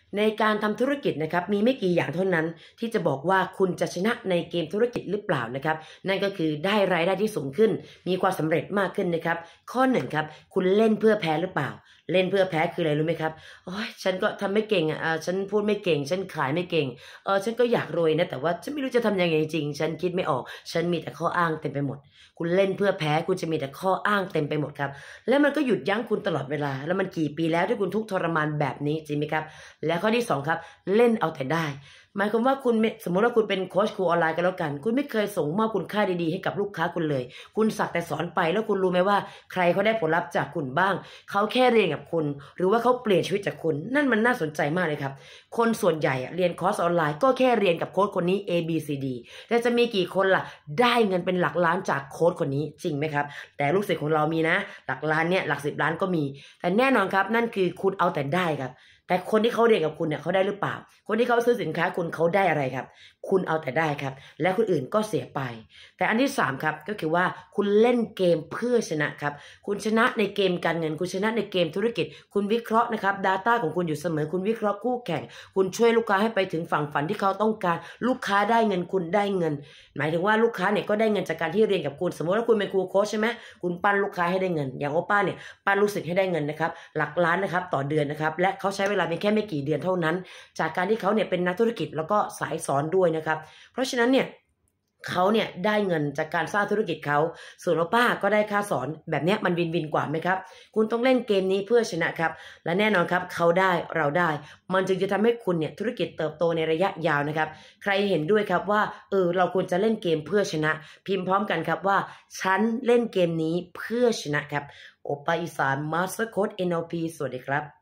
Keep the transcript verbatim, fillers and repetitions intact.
ในการทำธุรกิจนะครับมีไม่กี่อย่างเท่านั้นที่จะบอกว่าคุณจะชนะในเกมธุรกิจหรือเปล่านะครับนั่นก็คือได้รายได้ที่สูงขึ้นมีความสำเร็จมากขึ้นนะครับข้อหนึ่งครับคุณเล่นเพื่อแพ้หรือเปล่าเล่นเพื่อแพ้คืออะไรรู้ไหมครับโอ้ยฉันก็ทำไม่เก่งอ่ะฉันพูดไม่เก่งฉันขายไม่เก่งเออฉันก็อยากรวยนะแต่ว่าฉันไม่รู้จะทำยังไงจริงฉันคิดไม่ออกฉันมีแต่ข้ออ้างเต็มไปหมดคุณเล่นเพื่อแพ้คุณจะมีแต่ข้ออ้างเต็มไปหมดครับแล้วมันก็หยุดยั้งคุณตลอดเวลาแล้วมันกี่ปีแล้วที่คุณทุกข์ทรมานแบบนี้จริงไหมครับแล้วข้อที่สองครับเล่นเอาแต่ได้หมายความว่าคุณสมมติว่าคุณเป็นโค้ชครูออนไลน์กันแล้วกันคุณไม่เคยส่งมอบคุณค่าดีๆให้กับลูกค้าคุณเลยคุณสักแต่สอนไปแล้วคุณรู้ไหมว่าใครเขาได้ผลลัพธ์จากคุณบ้างเขาแค่เรียนกับคุณหรือว่าเขาเปลี่ยนชีวิตจากคุณนั่นมันน่าสนใจมากเลยครับคนส่วนใหญ่เรียนคอร์สออนไลน์ก็แค่เรียนกับโค้ชคนนี้ A B C D แต่จะมีกี่คนล่ะได้เงินเป็นหลักล้านจากโค้ชคนนี้จริงไหมครับแต่ลูกศิษย์ของเรามีนะหลักล้านเนี่ยหลักสิบล้านก็มีแต่แน่นอนครับนั่นคือคุณเอาแต่ได้ครับแต่คนที่เขาเรียนกับคุณเนี่ยเขาได้หรือเปล่าคนที่เขาซื้อสินค้าคุณเขาได้อะไรครับคุณเอาแต่ได้ครับและคนอื่นก็เสียไปแต่อันที่สามครับก็คือว่าคุณเล่นเกมเพื่อชนะครับคุณชนะในเกมการเงินคุณชนะในเกมธุรกิจคุณวิเคราะห์นะครับ data ของคุณอยู่เสมอคุณวิเคราะห์คู่แข่งคุณช่วยลูกค้าให้ไปถึงฝั่งฝันที่เขาต้องการลูกค้าได้เงินคุณได้เงินหมายถึงว่าลูกค้าเนี่ยก็ได้เงินจากการที่เรียนกับคุณสมมติว่าคุณเป็นครูโค้ชใช่ไหมคุณปั้นลูกค้าให้ได้เงินอย่างโอป้าเนี่ยปั้นลูกศิษย์ให้ได้เงินนะครับหลักล้านนะครับต่อเดือนนะครับและเขาใช้เวลาเพียงแค่ไม่กี่เดือนเท่านั้นจากการที่เขาเนี่ยเป็นนักธุรกิจแล้วก็สายสอนด้วยนะครับเพราะฉะนั้นเนี่ยเขาเนี่ยได้เงินจากการสร้างธุรกิจเขาส่วนโอป้าก็ได้ค่าสอนแบบนี้มันวินวินกว่าไหมครับคุณต้องเล่นเกมนี้เพื่อชนะครับและแน่นอนครับเขาได้เราได้มันจึงจะทำให้คุณเนี่ยธุรกิจเติบโตในระยะยาวนะครับใครเห็นด้วยครับว่าเออเราควรจะเล่นเกมเพื่อชนะพิมพ์พร้อมกันครับว่าฉันเล่นเกมนี้เพื่อชนะครับโอป้าอีสานมาสเตอร์โค้ช เอ็น แอล พี สวัสดีครับ